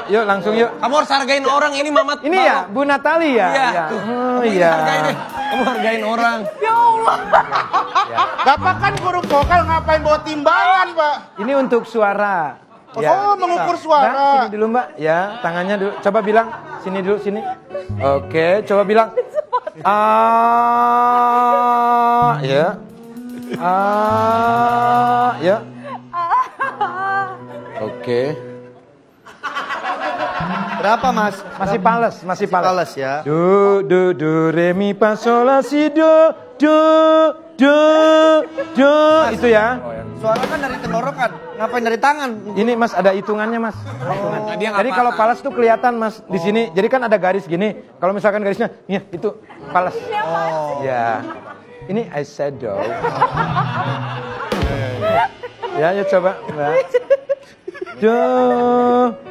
yuk langsung yuk. Kamu harus hargain orang ini Mamat. Ini ya, Bu Natali ya? Iya. Oh iya. Kamu hargain orang. Ya Allah. Bapak kan guru vokal, ngapain bawa timbangan, Pak? Ini untuk suara. Oh, mengukur suara. Mbak, sini dulu Mbak. Ya, tangannya dulu. Coba bilang. Sini dulu, sini. Oke, coba bilang. Ya. Ya. Oke. Berapa Mas? Masih pales, masih pales. Ya. Do, re, mi, fa, sol, la, si, do, do. Itu ya. Suara kan dari tenggorokan, ngapain dari tangan? Ini Mas ada hitungannya Mas. Jadi kalau pales tuh kelihatan Mas di sini. Jadi kan ada garis gini. Kalau misalkan garisnya, ya itu pales. Oh. Ya. Ini eyeshadow. Ya, coba. Do.